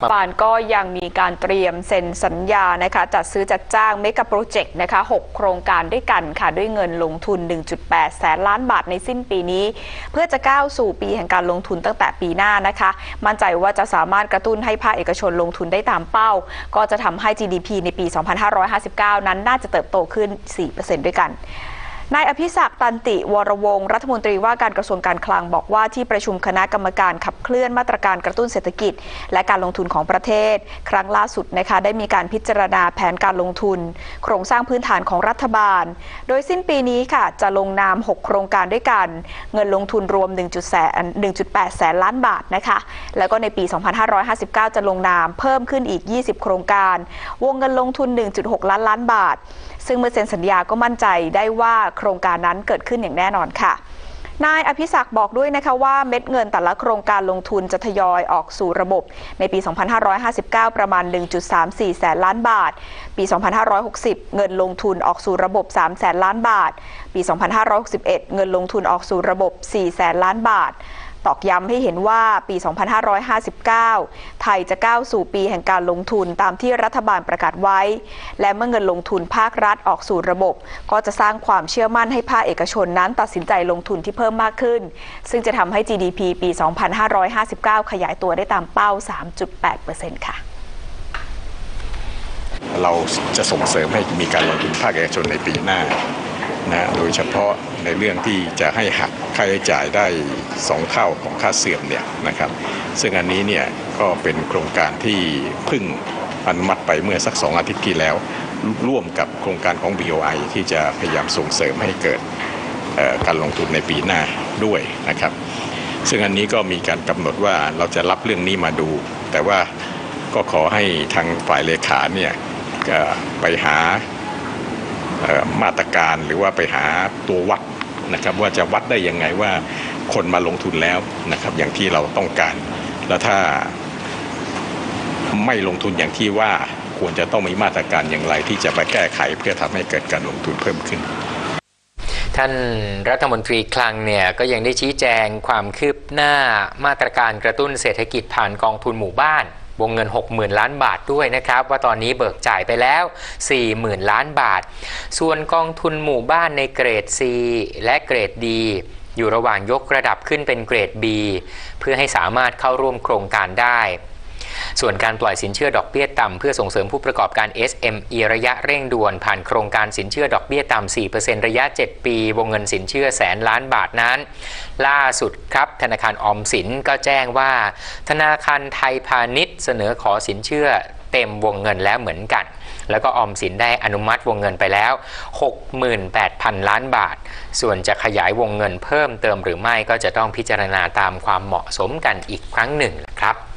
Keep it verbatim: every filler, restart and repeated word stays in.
รัฐบาลก็ยังมีการเตรียมเซ็นสัญญานะคะจัดซื้อจัดจ้างเมกะโปรเจกต์นะคะหกโครงการด้วยกันค่ะด้วยเงินลงทุน หนึ่งจุดแปด แสนล้านบาทในสิ้นปีนี้เพื่อจะก้าวสู่ปีแห่งการลงทุนตั้งแต่ปีหน้านะคะมั่นใจว่าจะสามารถกระตุ้นให้ภาคเอกชนลงทุนได้ตามเป้าก็จะทำให้ จี ดี พี ในปี สองพันห้าร้อยห้าสิบเก้า นั้นน่าจะเติบโตขึ้น สี่เปอร์เซ็นต์ ด้วยกันนายอภิศักดิ์ ตันติวรวงศ์รัฐมนตรีว่าการกระทรวงการคลังบอกว่าที่ประชุมคณะกรรมการขับเคลื่อนมาตรการกระตุ้นเศรษฐกิจและการลงทุนของประเทศครั้งล่าสุดนะคะได้มีการพิจารณาแผนการลงทุนโครงสร้างพื้นฐานของรัฐบาลโดยสิ้นปีนี้ค่ะจะลงนามหกโครงการด้วยกันเงินลงทุนรวม หนึ่งจุดแปด แสนล้านบาทนะคะแล้วก็ในปี สองพันห้าร้อยห้าสิบเก้า จะลงนามเพิ่มขึ้นอีกยี่สิบโครงการวงเงินลงทุน หนึ่งจุดหก ล้านล้านบาทซึ่งเมื่อเซ็นสัญญาก็มั่นใจได้ว่าโครงการนั้นเกิดขึ้นอย่างแน่นอนค่ะนายอภิศักดิ์บอกด้วยนะคะว่าเม็ดเงินแต่ละโครงการลงทุนจะทยอยออกสู่ระบบในปี สองพันห้าร้อยห้าสิบเก้า ประมาณ หนึ่งจุดสามสี่ แสนล้านบาทปี สองพันห้าร้อยหกสิบ เงินลงทุนออกสู่ระบบ สาม แสนล้านบาทปี สองพันห้าร้อยหกสิบเอ็ด เงินลงทุนออกสู่ระบบ สี่ แสนล้านบาทตอกย้ำให้เห็นว่าปี สองพันห้าร้อยห้าสิบเก้า ไทยจะก้าวสู่ปีแห่งการลงทุนตามที่รัฐบาลประกาศไว้และเมื่อเงินลงทุนภาครัฐออกสู่ระบบก็จะสร้างความเชื่อมั่นให้ภาคเอกชนนั้นตัดสินใจลงทุนที่เพิ่มมากขึ้นซึ่งจะทำให้ จี ดี พี ปี สองพันห้าร้อยห้าสิบเก้า ขยายตัวได้ตามเป้า สามจุดแปดเปอร์เซ็นต์ ค่ะเราจะส่งเสริมให้มีการลงทุนภาคเอกชนในปีหน้านะโดยเฉพาะในเรื่องที่จะให้หักค่าใช้จ่ายได้สองเท่าของค่าเสื่อมเนี่ยนะครับซึ่งอันนี้เนี่ยก็เป็นโครงการที่เพิ่งอนุมัติไปเมื่อสักสองอาทิตย์ที่แล้วร่วมกับโครงการของ บี โอ ไอ ที่จะพยายามส่งเสริมให้เกิดการลงทุนในปีหน้าด้วยนะครับซึ่งอันนี้ก็มีการกำหนดว่าเราจะรับเรื่องนี้มาดูแต่ว่าก็ขอให้ทางฝ่ายเลขาเนี่ยไปหามาตรการหรือว่าไปหาตัววัดนะครับว่าจะวัดได้ยังไงว่าคนมาลงทุนแล้วนะครับอย่างที่เราต้องการแล้วถ้าไม่ลงทุนอย่างที่ว่าควรจะต้องมีมาตรการอย่างไรที่จะไปแก้ไขเพื่อทำให้เกิดการลงทุนเพิ่มขึ้นท่านรัฐมนตรีคลังเนี่ยก็ยังได้ชี้แจงความคืบหน้ามาตรการกระตุ้นเศรษฐกิจผ่านกองทุนหมู่บ้านวงเงิน หกหมื่น ล้านบาทด้วยนะครับว่าตอนนี้เบิกจ่ายไปแล้ว สี่หมื่น ล้านบาทส่วนกองทุนหมู่บ้านในเกรด ซี และเกรด ดี อยู่ระหว่างยกระดับขึ้นเป็นเกรด บี เพื่อให้สามารถเข้าร่วมโครงการได้ส่วนการปล่อยสินเชื่อดอกเบี้ยต่ำเพื่อส่งเสริมผู้ประกอบการ เอส เอ็ม อี ระยะเร่งด่วนผ่านโครงการสินเชื่อดอกเบี้ยต่ำ สี่เปอร์เซ็นต์ ระยะ เจ็ด ปีวงเงินสินเชื่อแสนล้านบาทนั้นล่าสุดครับธนาคารออมสินก็แจ้งว่าธนาคารไทยพาณิชย์เสนอขอสินเชื่อเต็มวงเงินแล้วเหมือนกันแล้วก็ออมสินได้อนุมัติวงเงินไปแล้ว หกหมื่นแปดพัน ล้านบาทส่วนจะขยายวงเงินเพิ่มเติมหรือไม่ก็จะต้องพิจารณาตามความเหมาะสมกันอีกครั้งหนึ่งครับ